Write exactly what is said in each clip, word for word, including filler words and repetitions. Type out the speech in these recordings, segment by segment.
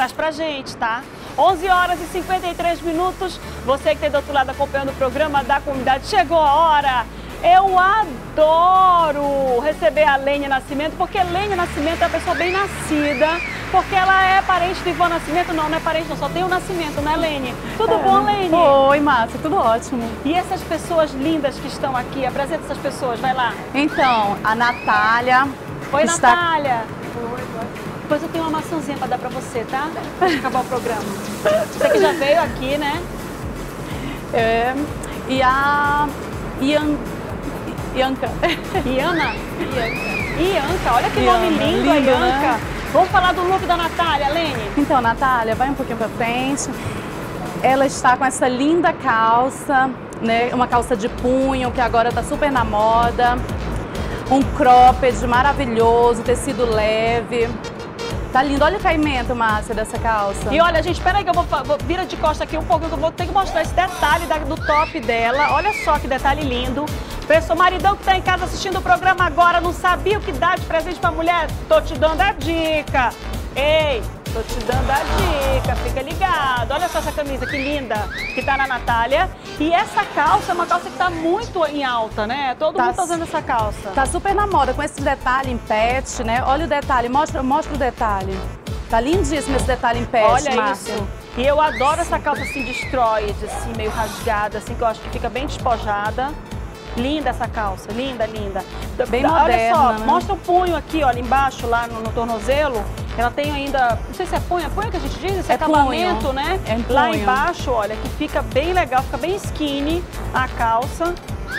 traz pra gente, tá? onze horas e cinquenta e três minutos, você que está do outro lado acompanhando o programa da comunidade, chegou a hora! Eu adoro receber a Lênia Nascimento, porque Lênia Nascimento é uma pessoa bem nascida, porque ela é parente de Ivone Nascimento. Não, não é parente, não, só tem o Nascimento, né, Lênia? Tudo é. bom, Lênia? Oi, Márcia, tudo ótimo. E essas pessoas lindas que estão aqui, apresenta essas pessoas, vai lá. Então, a Natália... Oi, está... Natália. Oi, depois eu tenho uma maçãzinha para dar para você, tá? Pra acabar o programa. Você que já veio aqui, né? É, e a Ian... Ianca. Iana? Ianca. Ianca, olha que Iana. nome lindo, lindo, Ianca. Né? Vamos falar do look da Natália, Lene? Então, Natália, vai um pouquinho pra frente. Ela está com essa linda calça, né? Uma calça de punho, que agora tá super na moda. Um cropped maravilhoso, tecido leve. Tá lindo. Olha o caimento, Márcia, dessa calça. E olha, gente, espera aí que eu vou, vou vira de costa aqui um pouquinho, que eu vou ter que mostrar esse detalhe da, do top dela. Olha só que detalhe lindo. Pessoal, maridão que tá em casa assistindo o programa agora, não sabia o que dá de presente pra mulher? Tô te dando a dica. Ei, tô te dando a dica, fica ligado. Olha só essa camisa que linda, que tá na Natália. E essa calça é uma calça que tá muito em alta, né? Todo tá, mundo tá usando essa calça. Tá super na moda, com esse detalhe em pet, né? Olha o detalhe, mostra, mostra o detalhe. Tá lindíssimo esse detalhe em pet, Olha Márcia. isso. E eu adoro essa calça assim, destroyed, assim, meio rasgada, assim, que eu acho que fica bem despojada. Linda essa calça, linda, linda. Bem olha moderna, só, né? mostra o punho aqui, olha, embaixo, lá no, no tornozelo. Ela tem ainda, não sei se é punho, é punho que a gente diz? Esse é acabamento, punho. né? É punho. Lá embaixo, olha, que fica bem legal, fica bem skinny a calça.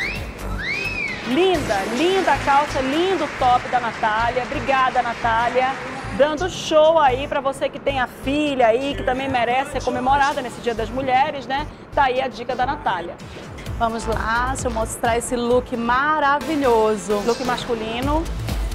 Linda, linda a calça, lindo o top da Natália. Obrigada, Natália. Dando show aí pra você que tem a filha aí, que também merece ser comemorada nesse Dia das Mulheres, né? Tá aí a dica da Natália. Vamos lá, deixa eu mostrar esse look maravilhoso. Look masculino.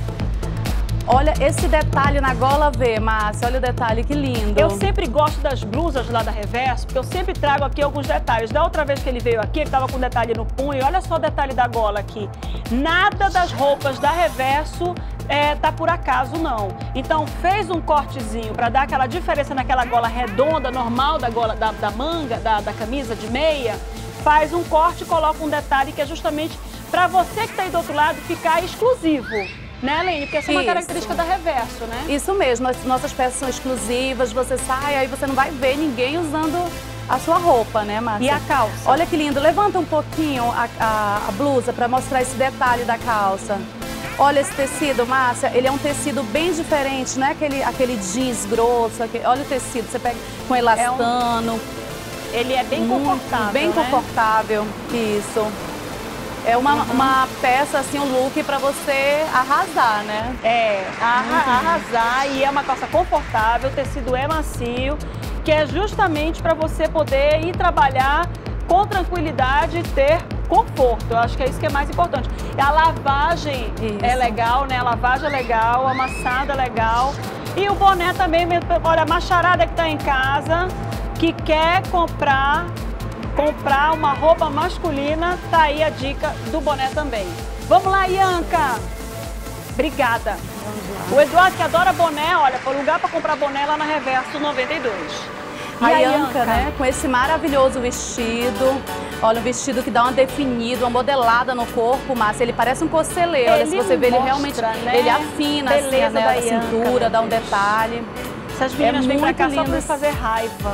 Olha esse detalhe na gola V, Márcia, olha o detalhe, que lindo. Eu sempre gosto das blusas lá da Reverso, porque eu sempre trago aqui alguns detalhes. Da outra vez que ele veio aqui, ele tava com detalhe no punho, olha só o detalhe da gola aqui. Nada das roupas da Reverso é, tá por acaso, não. Então, fez um cortezinho para dar aquela diferença naquela gola redonda, normal da gola, da, da manga, da, da camisa de meia. Faz um corte e coloca um detalhe que é justamente para você que está aí do outro lado ficar exclusivo. Né, Lene? Porque essa é uma Isso. característica da Reverso, né? Isso mesmo, as nossas peças são exclusivas, você sai, aí você não vai ver ninguém usando a sua roupa, né, Márcia? E a calça? Olha que lindo, levanta um pouquinho a, a, a blusa para mostrar esse detalhe da calça. Olha esse tecido, Márcia, ele é um tecido bem diferente, não é aquele, aquele jeans grosso, aquele, olha o tecido, você pega com elastano. É um... Ele é bem muito, confortável, Bem né? confortável, isso. É uma, uhum. uma peça, assim, um look para você arrasar, né? É, arra uhum. arrasar, e é uma calça confortável, o tecido é macio, que é justamente para você poder ir trabalhar com tranquilidade e ter conforto. Eu acho que é isso que é mais importante. A lavagem isso. é legal, né? A lavagem é legal, a amassada é legal. E o boné também, olha, a macharada que está em casa, que quer comprar... comprar uma roupa masculina, tá aí a dica do boné também. Vamos lá, Ianca! Obrigada. O Eduardo, que adora boné, olha, foi lugar para comprar boné lá na Reverso noventa e dois. E a Ianca, né, com esse maravilhoso vestido, olha, um vestido que dá uma definida, uma modelada no corpo, Márcia, ele parece um coceleiro, olha, se você vê, ele realmente, né? ele afina assim, a, né, a cintura, Ianca, dá um detalhe. Essas meninas é vêm pra cá lindo. só pra fazer raiva.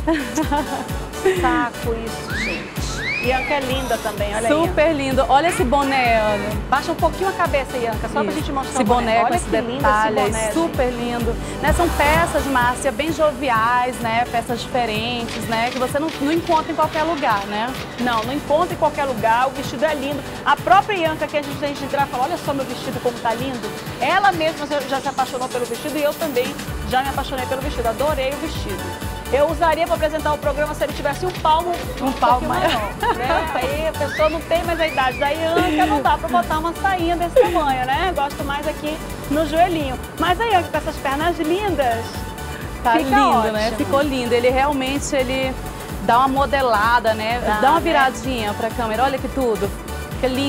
Saco isso, gente. Ianca é linda também, olha aí. Super lindo. Olha esse boné, olha. Baixa um pouquinho a cabeça, Ianca, só isso. pra gente mostrar esse o boné. boné. Olha com esse que detalhe, lindo esse boné, super gente. lindo. Né, são peças, Márcia, bem joviais, né? Peças diferentes, né? Que você não, não encontra em qualquer lugar, né? Não, não encontra em qualquer lugar. O vestido é lindo. A própria Ianca, que a gente, a gente entrar e falar, olha só meu vestido como tá lindo. Ela mesma já se apaixonou pelo vestido e eu também já me apaixonei pelo vestido. Adorei o vestido. Eu usaria para apresentar o programa se ele tivesse um palmo um palmo maior, né? Aí a pessoa não tem mais a idade da Ianca, não dá para botar uma sainha desse tamanho, né? Gosto mais aqui no joelhinho. Mas a Ianca com essas pernas lindas, tá fica lindo, ótimo. né? Ficou lindo. Ele realmente ele dá uma modelada, né? Dá, dá uma né? viradinha para a câmera. Olha que tudo. Que lindo esse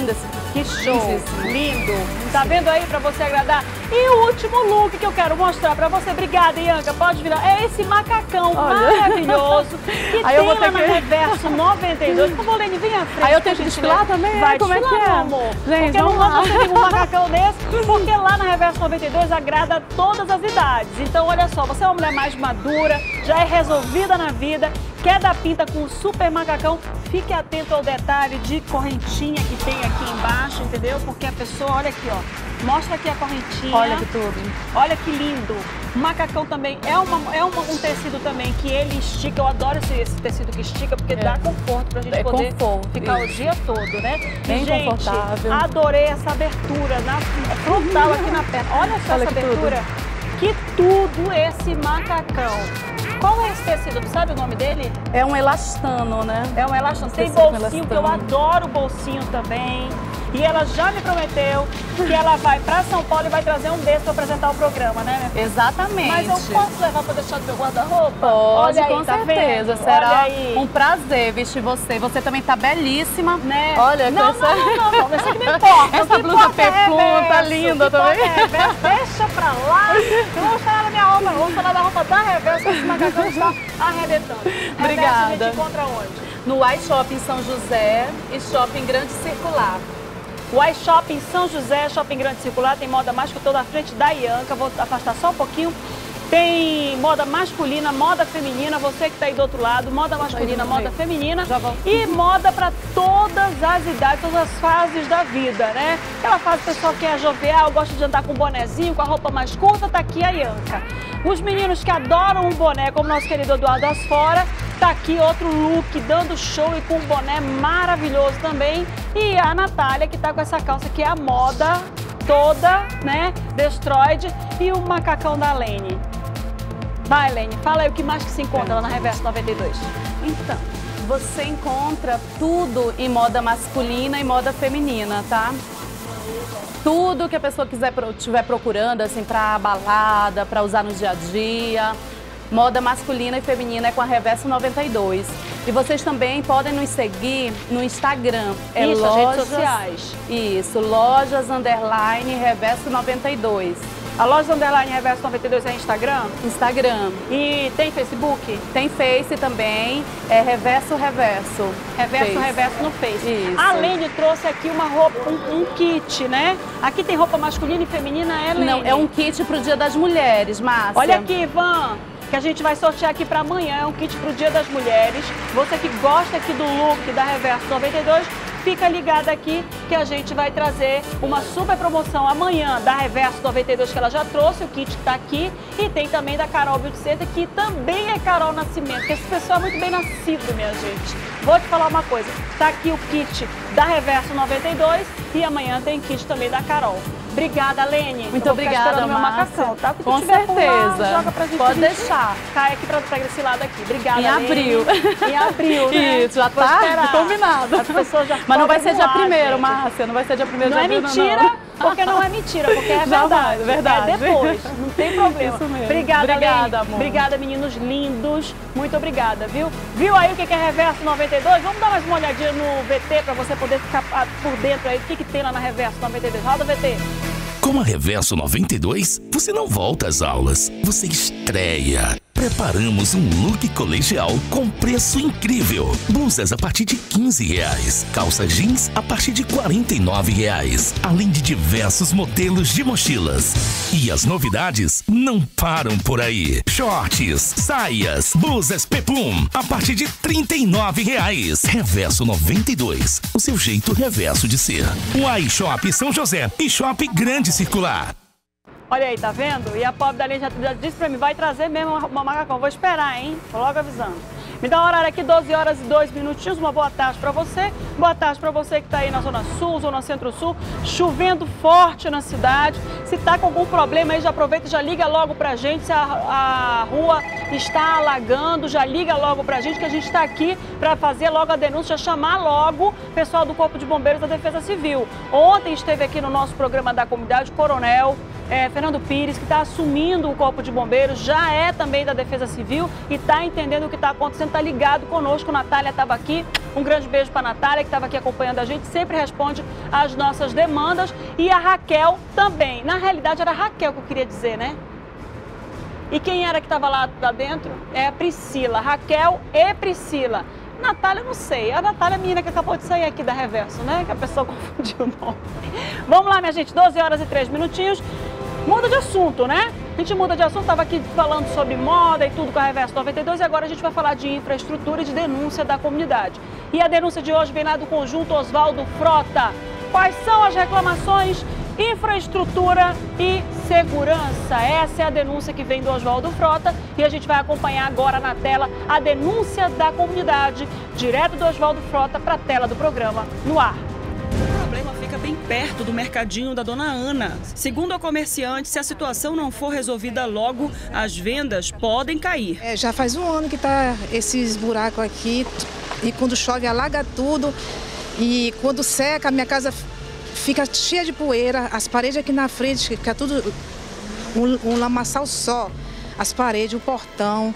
Que show, Lindíssimo. lindo. Tá vendo aí pra você agradar? E o último look que eu quero mostrar pra você. Obrigada, Ianca. Pode virar. É esse macacão Olha. maravilhoso que Aí eu vou tem lá ter na que- Reverso noventa e dois. Por favor, Lene, vem à frente. Aí eu tenho pra que gente desfilar ver. também? Vai Como é desfilar, que é? meu amor. Gente, porque não vamos dá lá. pra você vir com um macacão desse, porque lá na Reverso noventa e dois agrada a todas as idades. Então, olha só, você é uma mulher mais madura, já é resolvida na vida, quer dar pinta com um super macacão, fique atento ao detalhe de correntinha que tem aqui embaixo, entendeu? Porque a pessoa, olha aqui, ó, mostra aqui a correntinha. Olha que tudo. Olha que lindo. O macacão também é, uma, é uma, um tecido também que ele estica. Eu adoro esse, esse tecido que estica, porque É. dá conforto pra gente É poder conforto, ficar isso. o dia todo, né? Bem e, gente, confortável. adorei essa abertura na frontal aqui na perna. Olha só Olha essa que abertura. Que tudo esse macacão. Qual é esse tecido? Tu sabe o nome dele? É um elastano, né? É um elastano. Tem Tecido com bolsinho, que eu elastano. adoro bolsinho também. E ela já me prometeu que ela vai pra São Paulo e vai trazer um desses pra apresentar o programa, né, minha filha? Exatamente. Mas eu posso levar pra deixar no meu guarda-roupa? Pode, Olha aí, com tá certeza. vendo? Será Olha aí. um prazer vestir você. Você também tá belíssima. Né? Olha, não, com não, essa... não, não, não, isso aqui não importa. Essa O que blusa importa é peflum tá reverso, linda o que também. importa é reverso. Deixa pra lá. Eu não vou falar da minha roupa, não. Vou falar da roupa da Reverso, que esse macacão está arrebentando. Obrigada. Reverso, a gente encontra onde? No iShopping São José e Shopping Grande Circular. O iShopping São José, Shopping Grande Circular, tem moda mais que eu tô na frente da Ianca. Vou afastar só um pouquinho. Tem moda masculina, moda feminina, você que está aí do outro lado, moda masculina, do moda meio. feminina Já volto. e moda para todas as idades, todas as fases da vida, né? Aquela fase que o pessoal quer jovial, gosta de andar com bonezinho, com a roupa mais curta, tá aqui a Ianca. Os meninos que adoram um boné, como nosso querido Eduardo Asfora, tá aqui outro look, dando show e com um boné maravilhoso também. E a Natália, que tá com essa calça que é a moda toda, né? Destroyed, e o macacão da Lene. Vai, Lene, fala aí o que mais que se encontra lá na Reverso noventa e dois. Então, você encontra tudo em moda masculina e moda feminina, tá? Tudo que a pessoa quiser estiver procurando, assim, pra balada, pra usar no dia a dia. Moda masculina e feminina é com a Reverso noventa e dois. E vocês também podem nos seguir no Instagram. É Isso, as lojas, redes sociais. Isso, lojas underline Reverso noventa e dois. A loja Underline Reverso noventa e dois é Instagram? Instagram. E tem Facebook? Tem Face também, é Reverso Reverso. Reverso, Face. Reverso no Face. Isso. A Lene trouxe aqui uma roupa, um, um kit, né? Aqui tem roupa masculina e feminina, é, Lene? Não, é um kit pro Dia das Mulheres, Márcia. Olha aqui, Ivan, que a gente vai sortear aqui para amanhã, é um kit pro Dia das Mulheres. Você que gosta aqui do look da Reverso noventa e dois, fica ligado aqui que a gente vai trazer uma super promoção amanhã da Reverso noventa e dois, que ela já trouxe, o kit está aqui. E tem também da Carol Beauty Center, que também é Carol Nascimento, que esse pessoal é muito bem nascido, minha gente. Vou te falar uma coisa, tá aqui o kit da Reverso noventa e dois e amanhã tem kit também da Carol. Obrigada, Lene. Muito Eu vou ficar obrigada, esperando meu Márcia. macacão, tá? O que tu Com tiver por lá, certeza. joga pra gente. Pode a gente deixar. Cai aqui pra, pra esse lado aqui. Obrigada, Em Lene. abril. Em abril, né? Isso, já Vou tá esperar. combinado. As pessoas já Mas não vai podem ser dia voar, primeiro, gente. Márcia. Não vai ser dia primeiro Não de é abril, mentira, não. porque não é mentira, porque é Jamais, verdade. verdade. É depois, não tem problema. Isso mesmo. Obrigada, Obrigada, Lene. amor. Obrigada, meninos lindos. Muito obrigada, viu? Viu aí o que é Reverso noventa e dois? Vamos dar mais uma olhadinha no V T para você poder ficar por dentro aí. O que, que tem lá na Reverso noventa e dois? Roda o V T. Com a Reverso noventa e dois, você não volta às aulas, você estreia. Preparamos um look colegial com preço incrível. Blusas a partir de quinze reais, calça jeans a partir de quarenta e nove reais, além de diversos modelos de mochilas. E as novidades não param por aí. Shorts, saias, blusas peplum a partir de trinta e nove reais. Reverso noventa e dois, o seu jeito reverso de ser. O iShop São José e Shopping Grande Circular. Olha aí, tá vendo? E a pobre da Lene já, já disse pra mim, vai trazer mesmo uma, uma macacão. Vou esperar, hein? Tô logo avisando. Me dá um horário aqui, doze horas e dois minutinhos. Uma boa tarde pra você. Boa tarde pra você que tá aí na Zona Sul, Zona Centro-Sul. Chovendo forte na cidade. Se tá com algum problema aí, já aproveita e já liga logo pra gente. Se a, a rua está alagando, já liga logo pra gente, que a gente tá aqui pra fazer logo a denúncia, chamar logo o pessoal do Corpo de Bombeiros da Defesa Civil. Ontem esteve aqui no nosso programa da comunidade, Coronel é, Fernando Pires, que está assumindo o Corpo de Bombeiros, já é também da Defesa Civil e está entendendo o que está acontecendo, está ligado conosco. Natália estava aqui, um grande beijo para a Natália, que estava aqui acompanhando a gente, sempre responde às nossas demandas. E a Raquel também. Na realidade, era a Raquel que eu queria dizer, né? E quem era que estava lá, lá dentro? É a Priscila. Raquel e Priscila. Natália, não sei. A Natália é a menina que acabou de sair aqui da Reverso, né? Que a pessoa confundiu o nome. Vamos lá, minha gente. doze horas e três minutinhos. Muda de assunto, né? A gente muda de assunto. Estava aqui falando sobre moda e tudo com a Reverso noventa e dois. E agora a gente vai falar de infraestrutura e de denúncia da comunidade. E a denúncia de hoje vem lá do Conjunto Oswaldo Frota. Quais são as reclamações? Infraestrutura e segurança. Essa é a denúncia que vem do Oswaldo Frota e a gente vai acompanhar agora na tela a denúncia da comunidade, direto do Oswaldo Frota para a tela do programa no ar. O problema fica bem perto do mercadinho da Dona Ana. Segundo a comerciante, se a situação não for resolvida logo, as vendas podem cair. É, já faz um ano que tá esses buracos aqui e quando chove alaga tudo e quando seca a minha casa fica cheia de poeira, as paredes aqui na frente, fica tudo um, um lamaçal só. As paredes, o portão,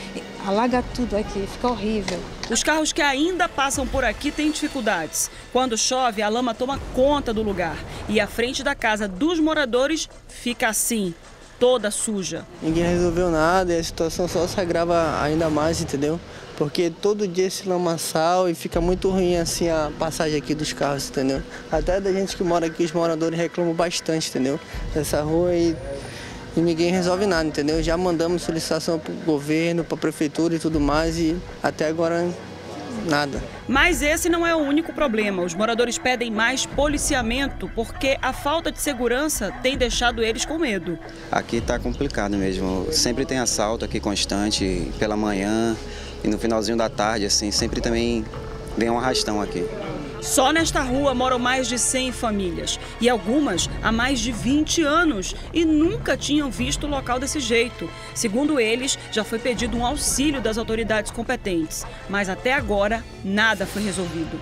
alaga tudo aqui, fica horrível. Os carros que ainda passam por aqui têm dificuldades. Quando chove, a lama toma conta do lugar e a frente da casa dos moradores fica assim, toda suja. Ninguém resolveu nada e a situação só se agrava ainda mais, entendeu? Porque todo dia esse lamaçal e fica muito ruim assim a passagem aqui dos carros, entendeu? Até da gente que mora aqui, os moradores reclamam bastante, entendeu? Dessa rua e, e ninguém resolve nada, entendeu? Já mandamos solicitação para o governo, para a prefeitura e tudo mais e até agora nada. Mas esse não é o único problema. Os moradores pedem mais policiamento porque a falta de segurança tem deixado eles com medo. Aqui está complicado mesmo. Sempre tem assalto aqui constante pela manhã. E no finalzinho da tarde, assim, sempre também vem um arrastão aqui. Só nesta rua moram mais de cem famílias. E algumas há mais de vinte anos. E nunca tinham visto o local desse jeito. Segundo eles, já foi pedido um auxílio das autoridades competentes. Mas até agora, nada foi resolvido.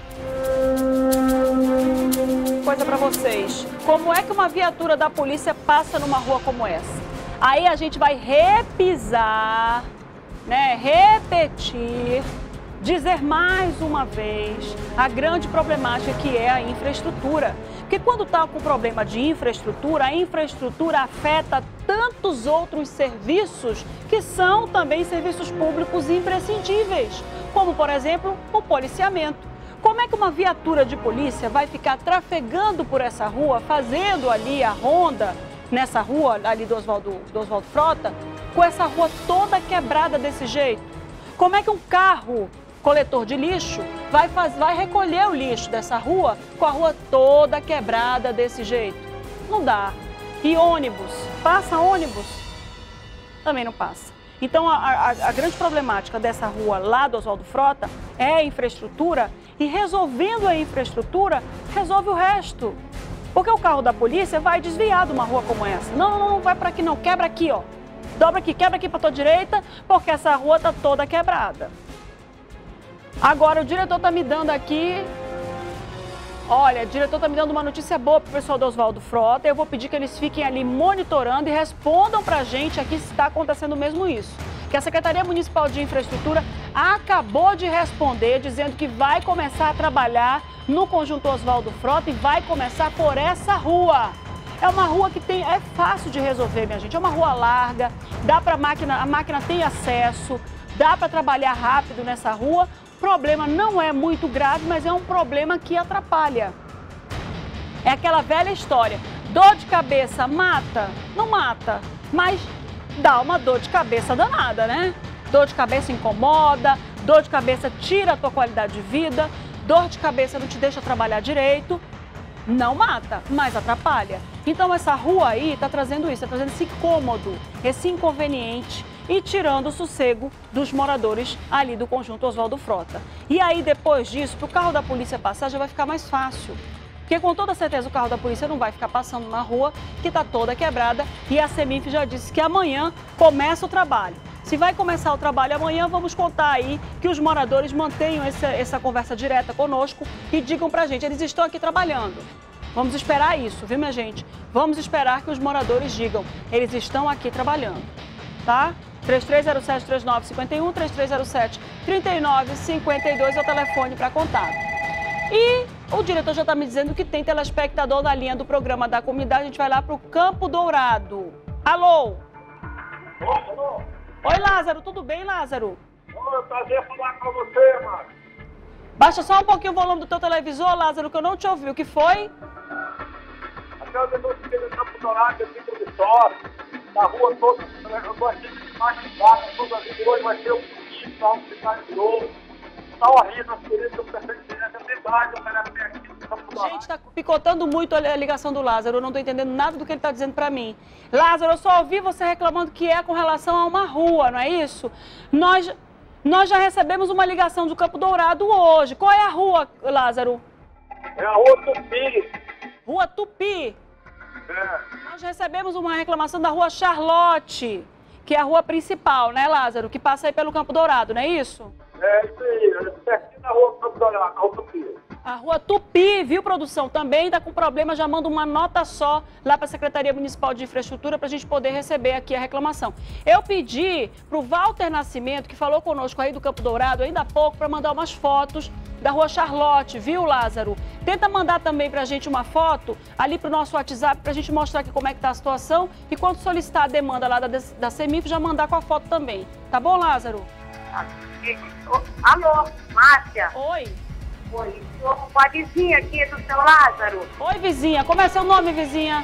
Coisa para vocês. Como é que uma viatura da polícia passa numa rua como essa? Aí a gente vai repisar... Né, repetir, dizer mais uma vez a grande problemática que é a infraestrutura. Porque quando está com problema de infraestrutura, a infraestrutura afeta tantos outros serviços que são também serviços públicos imprescindíveis, como, por exemplo, o policiamento. Como é que uma viatura de polícia vai ficar trafegando por essa rua, fazendo ali a ronda, nessa rua ali do Oswaldo, do Oswaldo Frota, com essa rua toda quebrada desse jeito? Como é que um carro coletor de lixo vai, faz, vai recolher o lixo dessa rua com a rua toda quebrada desse jeito? Não dá. E ônibus? Passa ônibus? Também não passa. Então a, a, a grande problemática dessa rua lá do Oswaldo Frota é a infraestrutura e resolvendo a infraestrutura, resolve o resto. Porque o carro da polícia vai desviar de uma rua como essa. Não, não, não vai para aqui não, quebra aqui, ó. Dobra aqui, quebra aqui para a tua direita, porque essa rua tá toda quebrada. Agora o diretor tá me dando aqui... Olha, o diretor tá me dando uma notícia boa pro pessoal do Oswaldo Frota. Eu vou pedir que eles fiquem ali monitorando e respondam pra gente aqui se está acontecendo mesmo isso. Que a Secretaria Municipal de Infraestrutura acabou de responder, dizendo que vai começar a trabalhar no Conjunto Oswaldo Frota e vai começar por essa rua. É uma rua que tem, é fácil de resolver, minha gente. É uma rua larga, dá para a máquina, a máquina tem acesso, dá para trabalhar rápido nessa rua. O problema não é muito grave, mas é um problema que atrapalha. É aquela velha história. Dor de cabeça mata? Não mata, mas dá uma dor de cabeça danada, né? Dor de cabeça incomoda, dor de cabeça tira a tua qualidade de vida, dor de cabeça não te deixa trabalhar direito. Não mata, mas atrapalha. Então essa rua aí está trazendo isso, está trazendo esse incômodo, esse inconveniente e tirando o sossego dos moradores ali do Conjunto Oswaldo Frota. E aí depois disso, para o carro da polícia passar já vai ficar mais fácil. Porque com toda certeza o carro da polícia não vai ficar passando na rua que está toda quebrada e a Semif já disse que amanhã começa o trabalho. Se vai começar o trabalho amanhã, vamos contar aí que os moradores mantenham essa, essa conversa direta conosco e digam pra gente, eles estão aqui trabalhando. Vamos esperar isso, viu, minha gente? Vamos esperar que os moradores digam. Eles estão aqui trabalhando, tá? três três zero sete, três nove cinco um, três três zero sete, três nove cinco dois é o telefone para contato. E o diretor já está me dizendo que tem telespectador na linha do programa da comunidade. A gente vai lá para o Campo Dourado. Alô? Alô? Oi, Lázaro. Tudo bem, Lázaro? Oi, prazer falar com você, mano. Baixa só um pouquinho o volume do teu televisor, Lázaro, que eu não te ouvi. O que foi? Até o denúncio que ele está Campo Dourado, aqui do Vitória, na rua toda, eu tô aqui de machucado, tudo ali, hoje vai ter um polícia, um hospital de novo. Tá horrível, as polícias, eu prefiro dizer, a cidade, eu quero aqui no Campo Dourado. Gente, tá picotando muito a ligação do Lázaro, eu não tô entendendo nada do que ele tá dizendo pra mim. Lázaro, eu só ouvi você reclamando que é com relação a uma rua, não é isso? Nós, nós já recebemos uma ligação do Campo Dourado hoje. Qual é a rua, Lázaro? É a rua Tupi. Rua Tupi? É. Nós recebemos uma reclamação da rua Charlotte, que é a rua principal, né, Lázaro? Que passa aí pelo Campo Dourado, não é isso? É isso aí, é pertinho da rua Campo Dourado, a rua Tupi. A rua Tupi, viu, produção? Também está com problema, já manda uma nota só lá para a Secretaria Municipal de Infraestrutura para a gente poder receber aqui a reclamação. Eu pedi para o Walter Nascimento, que falou conosco aí do Campo Dourado ainda há pouco, para mandar umas fotos da rua Charlotte, viu, Lázaro? Tenta mandar também para a gente uma foto ali para o nosso WhatsApp para a gente mostrar aqui como é que está a situação e quando solicitar a demanda lá da, da CEMIF, já mandar com a foto também. Tá bom, Lázaro? Alô, Márcia? Oi. Oi, sou a vizinha aqui do seu Lázaro. Oi, vizinha. Como é seu nome, vizinha?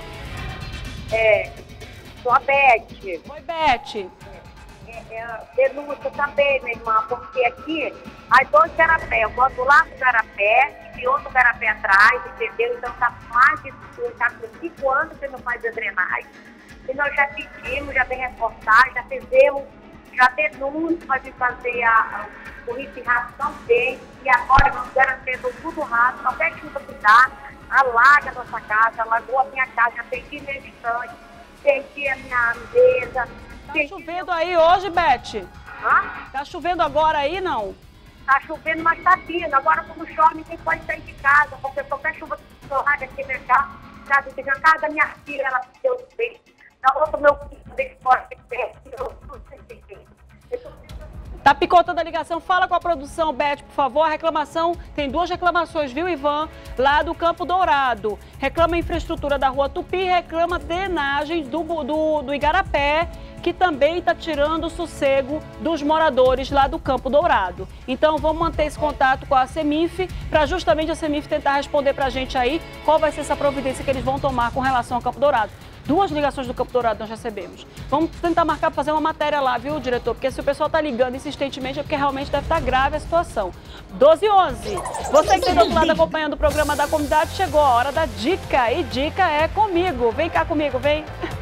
É, sou a Beth. Oi, Beth. É, é, denúncia também, minha irmã, porque aqui, as dois garapé, eu boto lá no garapé e outro garapé atrás, entendeu? Então tá mais de tá com cinco anos que não faz a drenagem. E nós já pedimos, já tem reportagem, já fizemos, já denúncia para vir fazer a... o risco rato também, e agora vamos garantindo tudo rato, qualquer chuva que dá, alaga a nossa casa, alagou a minha casa, já perdi minha estante, perdi a minha mesa. Tá chovendo aí hoje, Beth? Hã? Tá chovendo agora aí, não? Tá chovendo, mas tá vindo. Agora quando chove, ninguém pode sair de casa, porque qualquer chuva que alaga aqui na casa, casa, na casa da minha filha, ela deu o peito, na outra meu filho, deixa fora de pé, eu não sei o que é. Tá picotando a ligação, fala com a produção, Beth, por favor. A reclamação, tem duas reclamações, viu, Ivan? Lá do Campo Dourado. Reclama a infraestrutura da rua Tupi, reclama drenagem do, do, do Igarapé, que também está tirando o sossego dos moradores lá do Campo Dourado. Então, vamos manter esse contato com a CEMIF, para justamente a CEMIF tentar responder para a gente aí qual vai ser essa providência que eles vão tomar com relação ao Campo Dourado. Duas ligações do Campo Dourado nós recebemos. Vamos tentar marcar para fazer uma matéria lá, viu, diretor? Porque se o pessoal está ligando insistentemente é porque realmente deve estar grave a situação. doze e onze. Você que tem do outro lado acompanhando o programa da comunidade, chegou a hora da dica. E dica é comigo. Vem cá comigo, vem.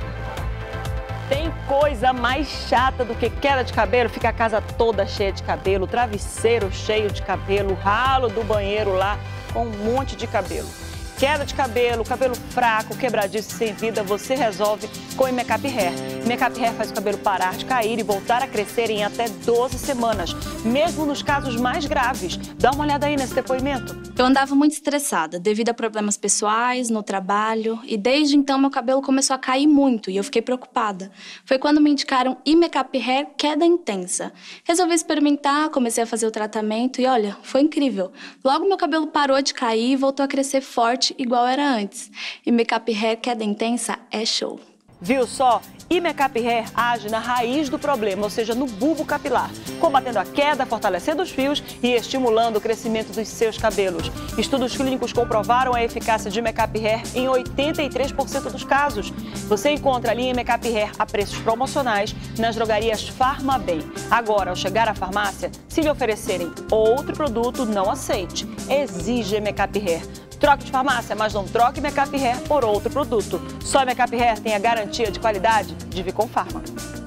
Tem coisa mais chata do que queda de cabelo? Fica a casa toda cheia de cabelo, travesseiro cheio de cabelo, ralo do banheiro lá com um monte de cabelo. Queda de cabelo, cabelo fraco, quebradiço sem vida, você resolve com o Imecap Hair. Imecap Hair faz o cabelo parar de cair e voltar a crescer em até doze semanas, mesmo nos casos mais graves. Dá uma olhada aí nesse depoimento. Eu andava muito estressada devido a problemas pessoais, no trabalho, e desde então meu cabelo começou a cair muito e eu fiquei preocupada. Foi quando me indicaram Imecap Hair Queda Intensa. Resolvi experimentar, comecei a fazer o tratamento e olha, foi incrível. Logo meu cabelo parou de cair e voltou a crescer forte igual era antes. Imecap Hair Queda Intensa é show. Viu só? Imecap Hair age na raiz do problema, ou seja, no bulbo capilar, combatendo a queda, fortalecendo os fios e estimulando o crescimento dos seus cabelos. Estudos clínicos comprovaram a eficácia de Imecap Hair em oitenta e três por cento dos casos. Você encontra a linha Imecap Hair a preços promocionais nas drogarias Farmabem. Agora, ao chegar à farmácia, se lhe oferecerem outro produto, não aceite. Exige Imecap Hair. Troque de farmácia, mas não troque Imecap Hair por outro produto. Só Imecap Hair tem a garantia de qualidade de Vicom Pharma.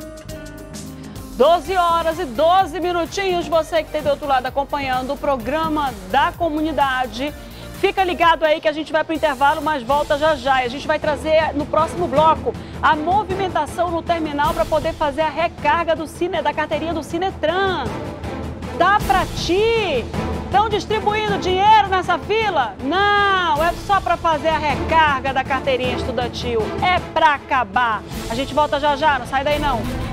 doze horas e doze minutinhos, você que tem do outro lado acompanhando o programa da comunidade. Fica ligado aí que a gente vai para o intervalo, mas volta já já. E a gente vai trazer no próximo bloco a movimentação no terminal para poder fazer a recarga do Cine, da carteirinha do Cinetran. dá pra ti? Estão distribuindo dinheiro nessa fila? Não, é só para fazer a recarga da carteirinha estudantil. É para acabar. A gente volta já já, não sai daí não.